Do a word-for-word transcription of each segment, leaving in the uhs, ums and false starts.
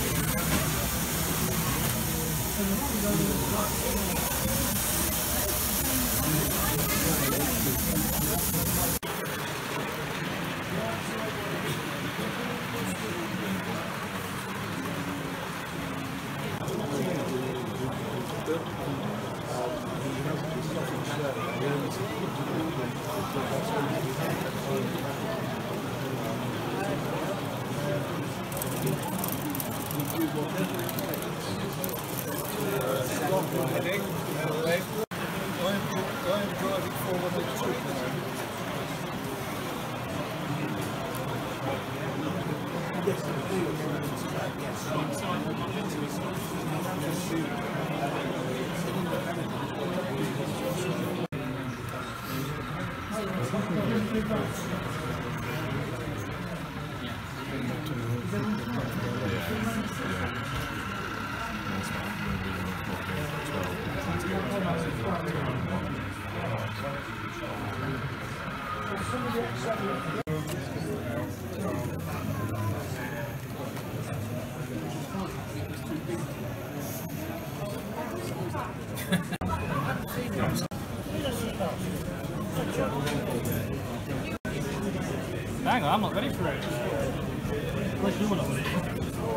Hang on, I'm not ready for it. Unless you want to put it in.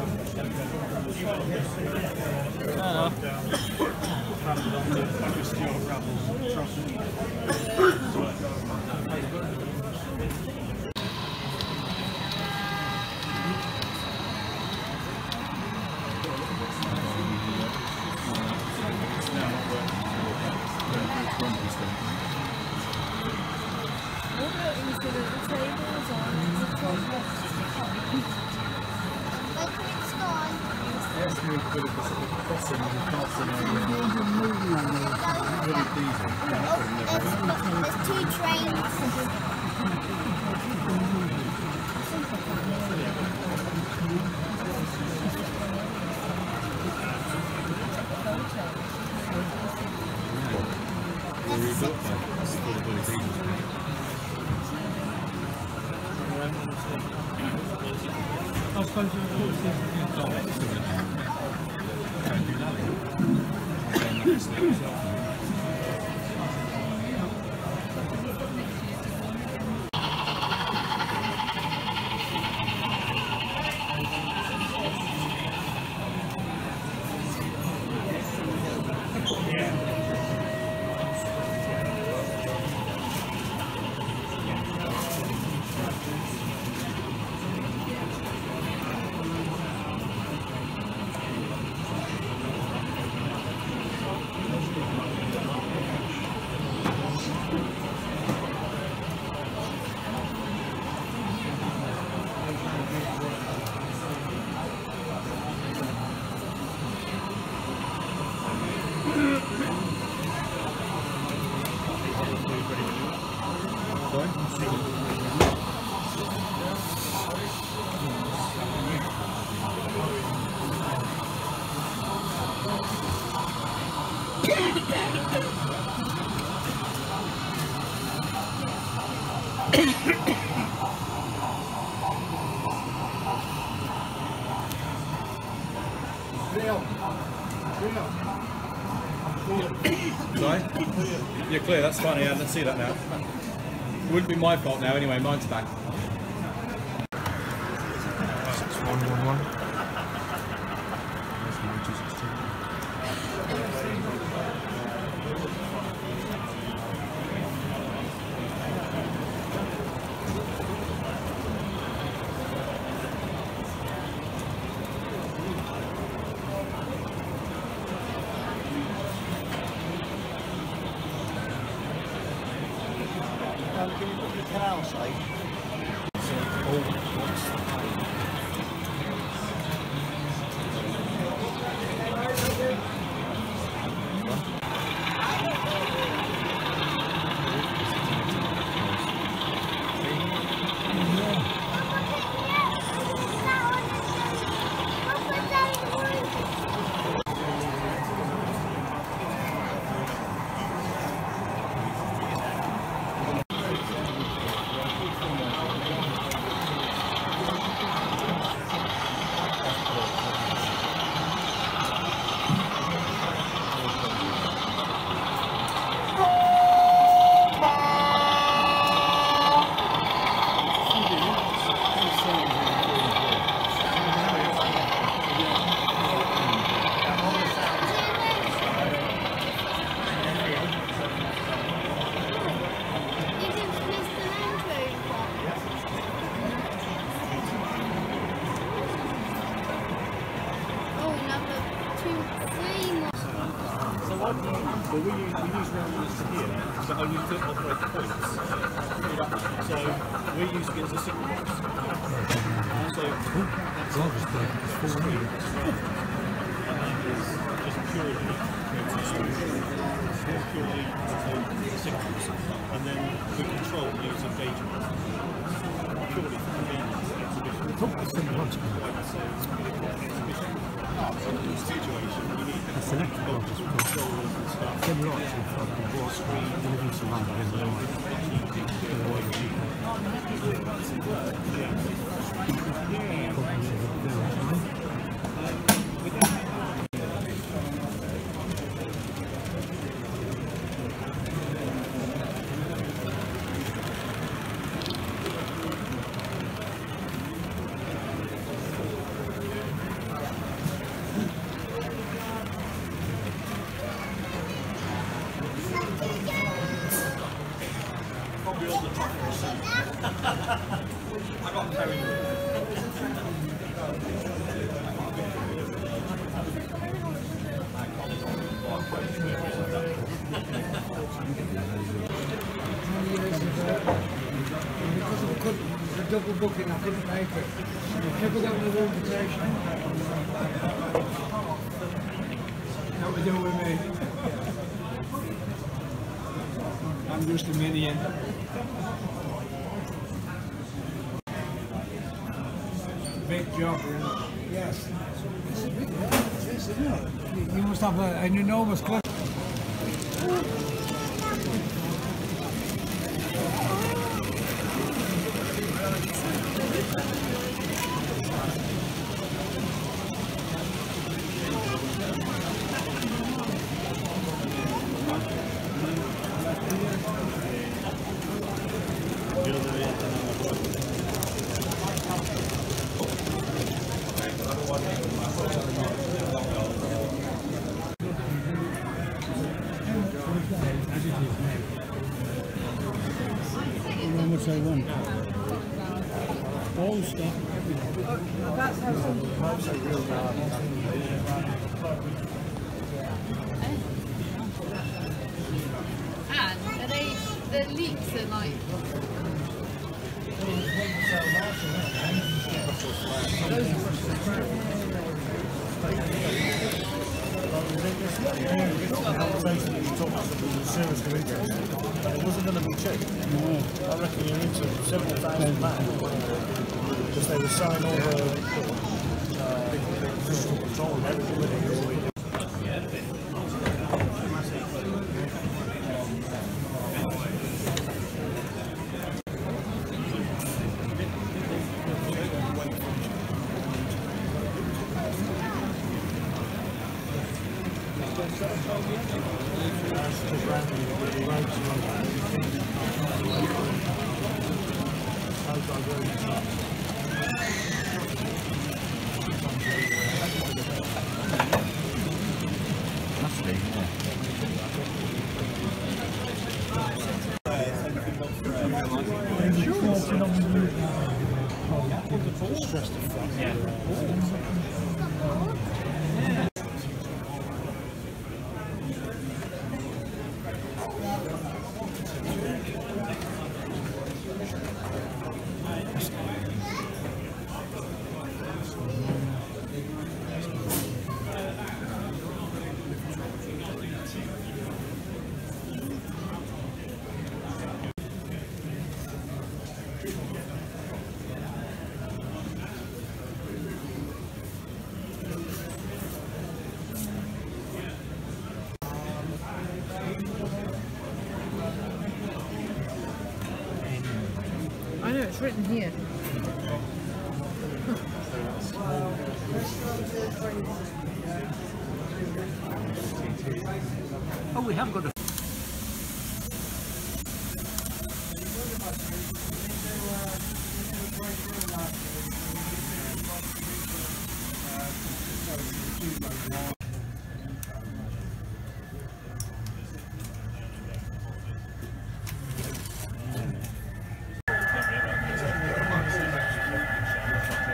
No, There's two trains. I suppose Sorry? You're clear, that's fine, yeah, let's see that now. Wouldn't be my fault now anyway, mine's back. six one one one. Can you put the canal side? But we use, we use round units to here, but only to operate the points. So we're using it as a signal box. So that's just purely purely signals, and then we control the use of data purely for convenience exhibition. Situation, we need a select controllers and stuff. Then lots of fucking broad screen, delivering some random in the double booking, I couldn't make it. Never got another invitation. What we do with me? I'm just a minion. Big job, really. Yes. It's a big job. Yes, isn't it? You must have a, an enormous club. How much I want? All stuff. That's how some And are they, the leaks are like... It wasn't going to be cheap. No. I reckon you're into several thousand pounds because they were selling all the uh, physical control and everything with it. I know, it's written here. Oh, we have got a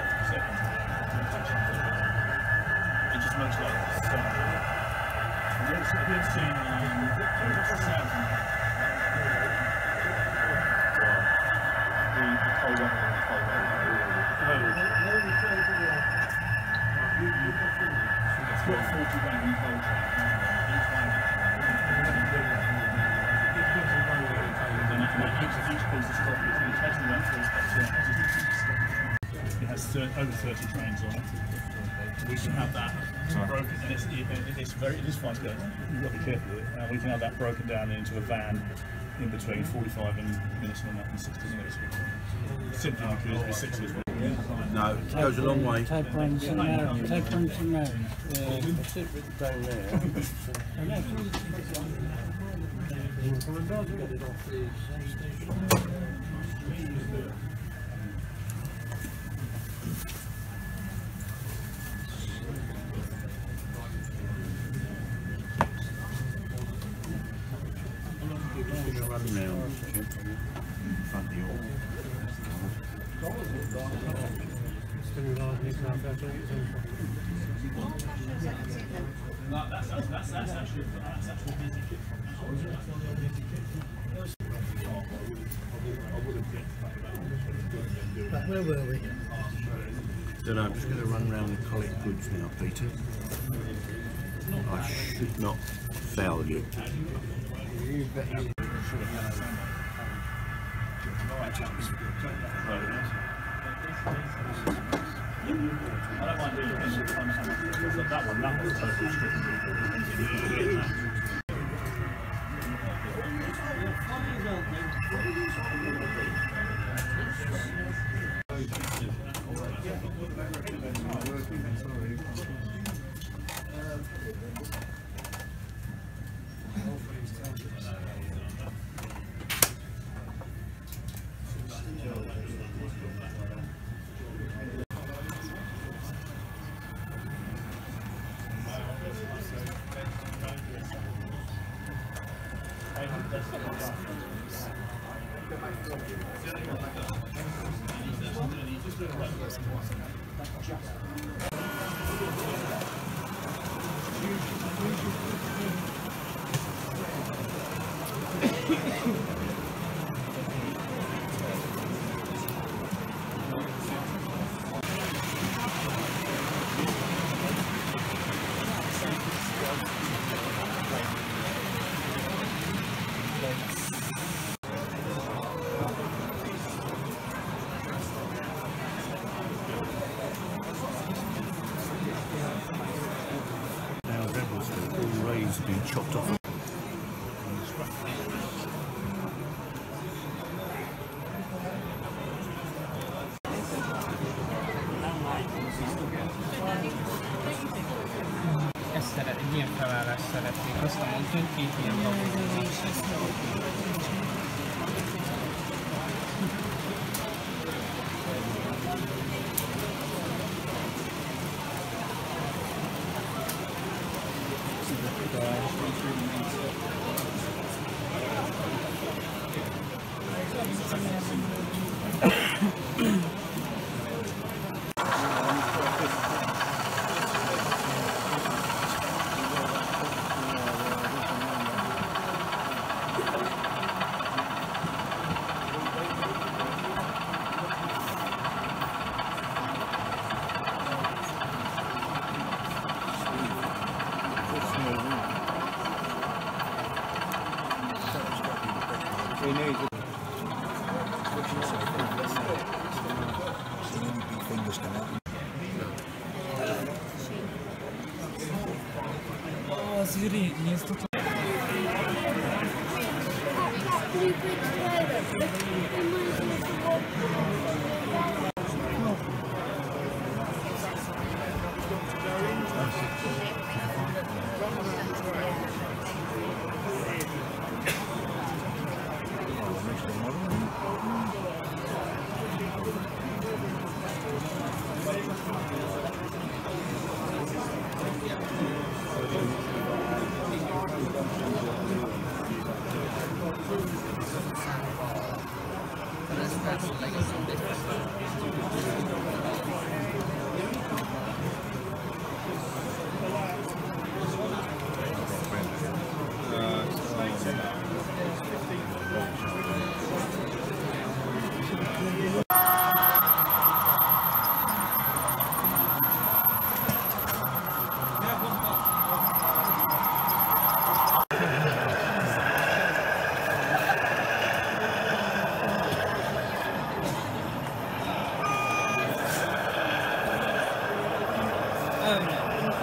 It just makes life fun. It has thirty, over thirty trains on it. We can have that broken, and it's, it, it's very, it is fine to go. You've got to be careful with it. Uh, we can have that broken down into a van in between forty-five and minutes and and sixty minutes. Simply because we're six years. No, it goes a long way. Take one St Mary. Take one St Mary. Yeah, that's it written down there. I know. Run round in front of you. No, that's, that's, that's, that's actually that's actually busy kit. Where were we? Don't know, I'm just going to run round and collect goods now, Peter. I should not fail you. I don't mind doing it. That one, that was totally strict. Being chopped off. Ezt szeret, egy ilyen felállást szeretnék. Azt mondom, hogy két ilyen dolgozás. O, звери, не стук. That's like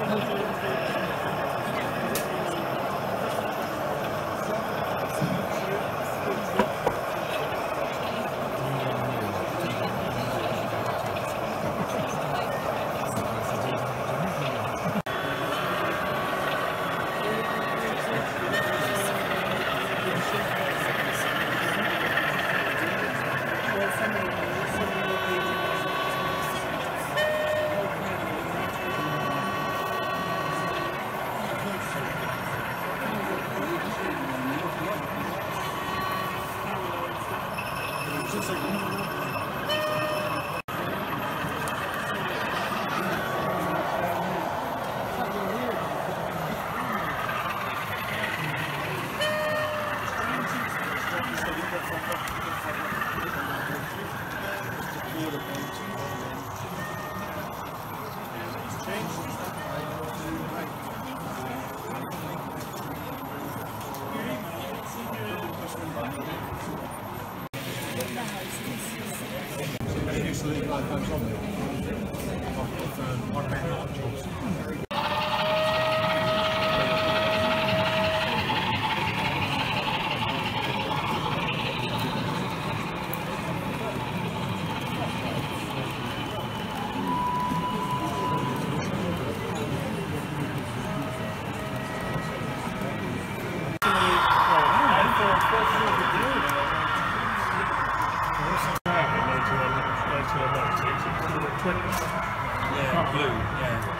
Yeah, blue, yeah.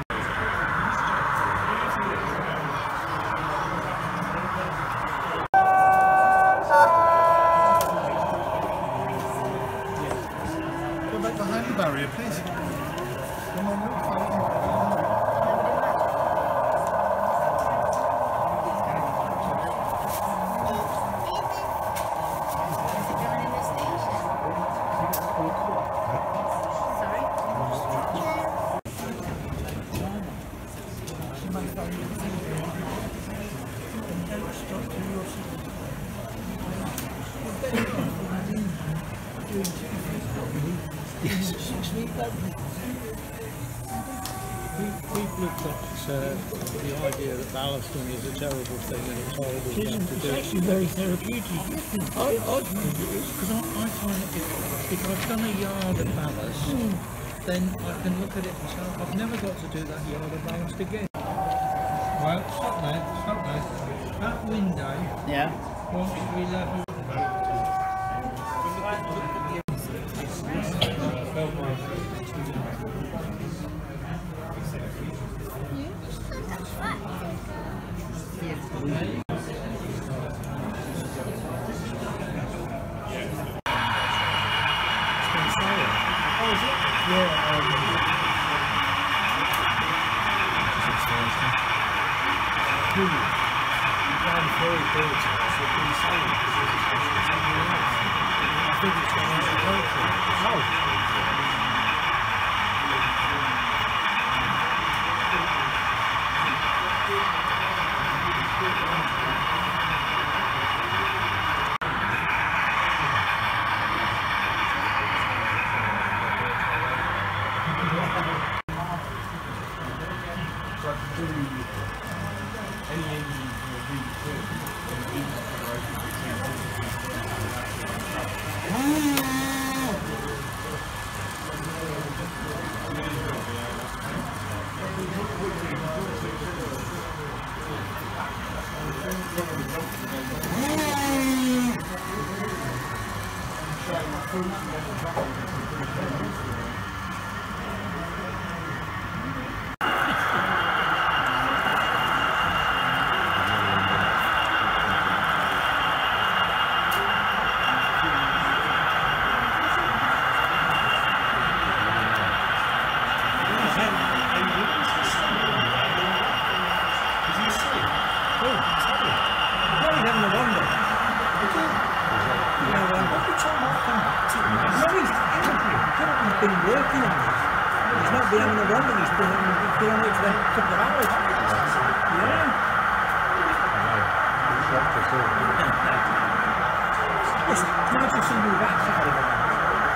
Go back behind the barrier, please. Come on, look, We've looked at uh, the idea that ballasting is a terrible thing and it's horrible thing to do. It's actually very therapeutic. I, I think it is, because I, I find that if, if I've done a yard of ballast, mm. then I can look at it and say, I've never got to do that yard of ballast again. Well, stop there, stop there. That window Yeah. wants to be level.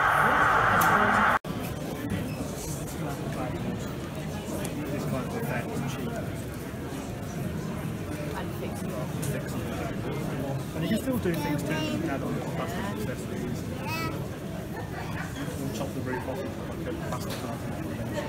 This kind of effect. And you can still do things too. You can add on plastic accessories. We'll chop the roof off with like a plastic carton.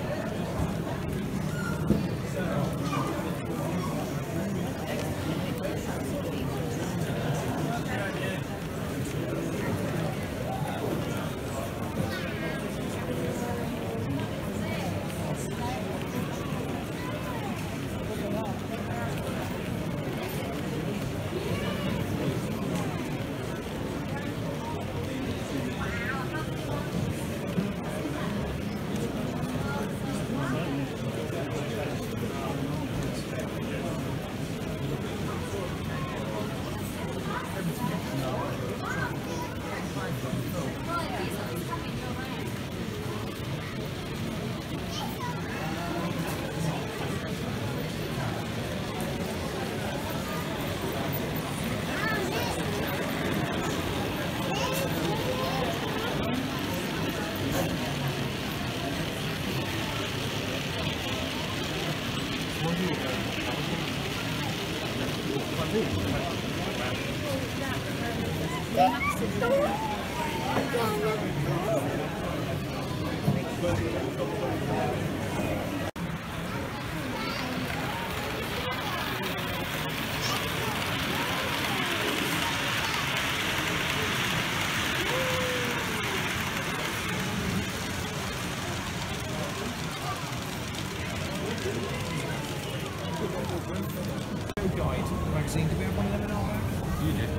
Guide magazine. Do we have one of them in our bag? You do.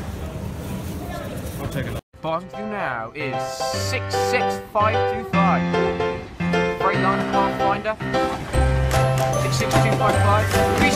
I'll take a look. Bottom view now is six six five two five. Freightliner Pathfinder. six six two five five.